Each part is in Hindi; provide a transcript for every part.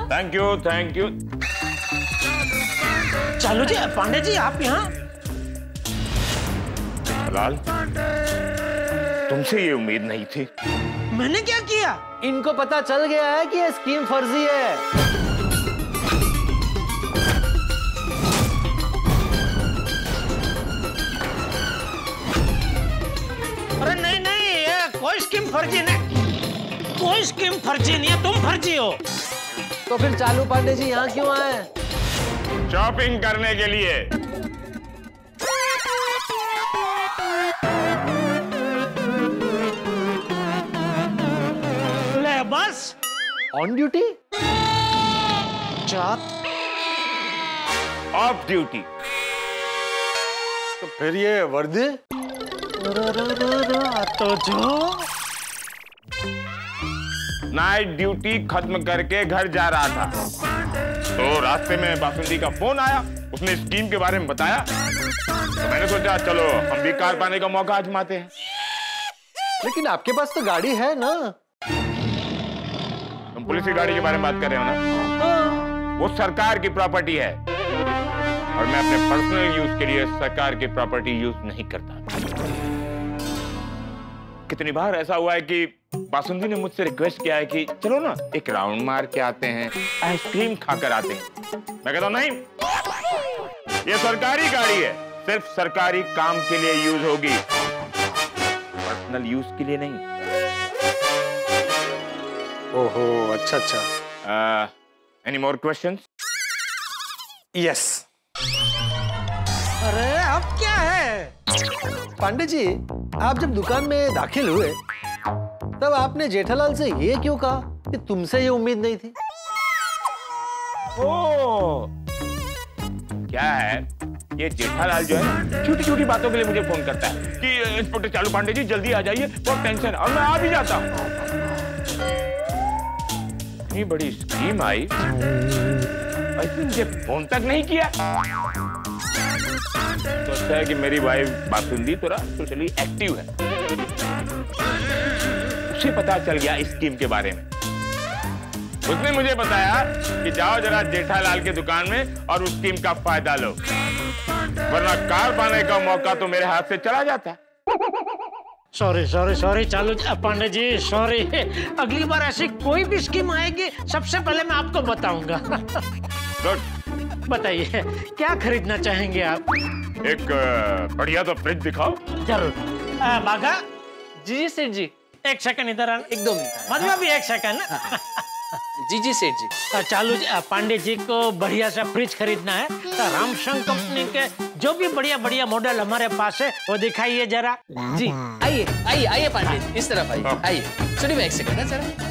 Thank you thank you. चालू जी, पांडे जी आप यहाँ? लाल, तुमसे ये उम्मीद नहीं थी। मैंने क्या किया? इनको पता चल गया है कि ये स्कीम फर्जी है। अरे नहीं नहीं, ये कोई स्कीम फर्जी नहीं, कोई स्कीम फर्जी नहीं है, तुम फर्जी हो। तो फिर चालू पांडे जी यहाँ क्यों आए? शॉपिंग करने के लिए। ले बस। On duty? चाप ऑफ ड्यूटी। तो फिर ये वर्दी? तो जो नाइट ड्यूटी खत्म करके घर जा रहा था तो रास्ते में बासुंदी का फोन आया। उसने स्कीम के बारे में बताया तो मैंने सोचा चलो हम भी कार पाने का मौका आजमाते हैं। लेकिन आपके पास तो गाड़ी है ना? तुम पुलिस की गाड़ी के बारे में बात कर रहे हो ना? वो सरकार की प्रॉपर्टी है और मैं अपने पर्सनल यूज के लिए सरकार की प्रॉपर्टी यूज नहीं करता। कितनी बार ऐसा हुआ है कि बासुंदी ने मुझसे रिक्वेस्ट किया है कि चलो ना एक राउंड मार के आते हैं, आइसक्रीम खाकर आते हैं। मैं कहता हूं नहीं, ये सरकारी गाड़ी है, सिर्फ सरकारी काम के लिए यूज होगी, पर्सनल यूज के लिए नहीं। ओहो, अच्छा अच्छा। Any more questions? यस। अरे अब क्या है? पांडे जी, आप जब दुकान में दाखिल हुए तब आपने जेठालाल से ये क्यों कहा कि तुमसे ये उम्मीद नहीं थी? ओ, क्या है ये जेठालाल जो है छोटी छोटी बातों के लिए मुझे फोन करता है कि इंस्पेक्टर चालू पांडे जी जल्दी आ जाइए, बहुत टेंशन है, और मैं आ भी जाता हूँ। इतनी बड़ी स्कीम आई, ऐसे मुझे फोन तक नहीं किया। सोचता है कि मेरी वाइफ बासुंदी थोड़ा सोशली एक्टिव है, उसे पता चल गया इस स्कीम के बारे में। उसने मुझे बताया कि जाओ जरा जेठालाल के दुकान में और उस स्कीम का फायदा लो, वरना कार पाने का मौका तो मेरे हाथ से चला जाता। सॉरी सॉरी सॉरी चालू पांडे जी, सॉरी। अगली बार ऐसी कोई भी स्कीम आएगी सबसे पहले मैं आपको बताऊंगा। गुड। बताइए क्या खरीदना चाहेंगे आप? एक बढ़िया तो फ्रिज दिखाओ। जरूर। बाघा जी सेठ जी, एक सेकंड इधर आना। एक दो मिनट। मतलब भी एक सेकंड। जी सेठ जी। चालू पांडे जी को बढ़िया सा फ्रिज खरीदना है तो रामसंग कंपनी के जो भी बढ़िया बढ़िया मॉडल हमारे पास है वो दिखाइए जरा। जी आइए आइए आइए पांडे जी, इस तरफ आइए। आइए सुनिए, एक सेकंड है जरा।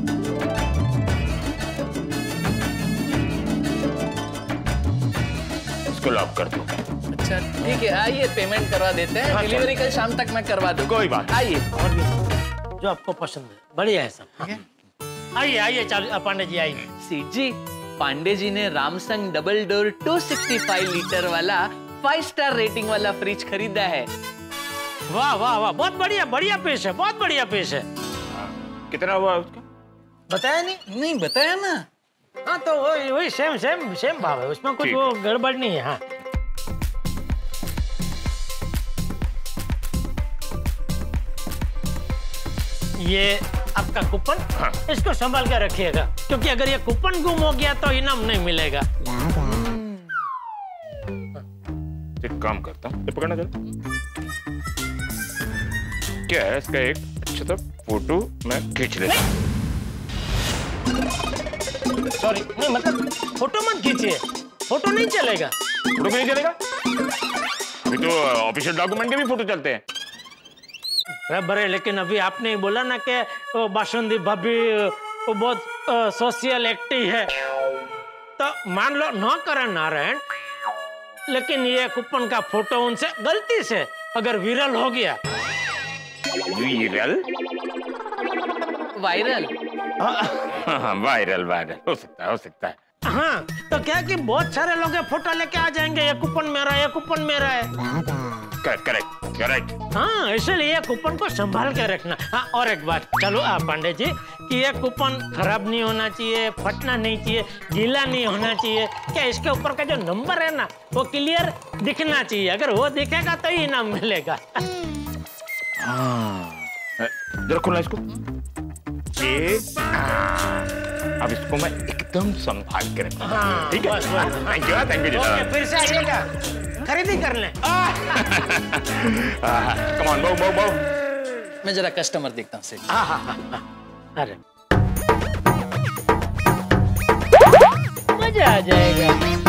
इसको लॉक कर दो। अच्छा ठीक है, आइए पेमेंट करवा देते हैं। डिलीवरी कल शाम तक मैं करवा दूँ। कोई बात। आइए। जो आपको पसंद है बढ़िया है सब। आइए आइए चालू पांडे जी आइए। सेठ जी, पांडे जी ने रामसंग डबल डोर 265 लीटर वाला 5 स्टार रेटिंग वाला फ्रिज खरीदा है। वाह वाह वाह, बहुत बढ़िया, बढ़िया पेश है, बहुत बढ़िया पेश है। कितना हुआ उसका? बताया नहीं? नहीं बताया ना। हाँ तो वही सेम सेम सेम भाव है, उसमें कुछ वो गड़बड़ नहीं है। हाँ ये आपका कूपन। हाँ। इसको संभाल कर रखिएगा, क्योंकि अगर ये कूपन गुम हो गया तो इनाम नहीं मिलेगा। एक काम करता हूँ, ये पकड़ना चलो। क्या है इसका एक अच्छा सा फोटो मैं खींच लेता हूँ। सॉरी नहीं, मतलब फोटो मत खींचिए, फोटो नहीं चलेगा। फोटो क्यों नहीं चलेगा? अभी तो ऑफिशियल डॉक्यूमेंट के भी फोटो चलते हैं। बड़े, लेकिन अभी आपने ही बोला ना कि वो बासुंदी भाभी वो बहुत सोशल एक्टिव है, तो मान लो न करें नारायण, लेकिन ये कूपन का फोटो उनसे गलती से अगर वायरल हो गया। वायरल? वायरल? हाँ वायरल वायरल हो सकता है, हो सकता है। हाँ तो क्या कि बहुत सारे लोग फोटो लेके आ जाएंगे, ये कूपन मेरा है, ये कूपन मेरा है। Correct correct. करेक्ट। हाँ, इसलिए ये कूपन को संभाल के रखना। हाँ, और एक बात, चलो पांडे जी, कि ये कूपन खराब नहीं होना चाहिए, फटना नहीं चाहिए, गीला नहीं होना चाहिए। क्या इसके ऊपर का जो नंबर है ना, वो क्लियर दिखना चाहिए। अगर वो दिखेगा तो ही इनाम मिलेगा। हाँ, जरा खोलना इसको। ये अब इसको मैं एकदम संभाल के रखूंगा। हाँ, ठीक है, बस, बस। Thank you ji. ओके, फिर से आइएगा, खरीदी कर लें। कम ऑन, बहु। मैं जरा कस्टमर देखता हूँ सेठ। अरे मजा आ जाएगा।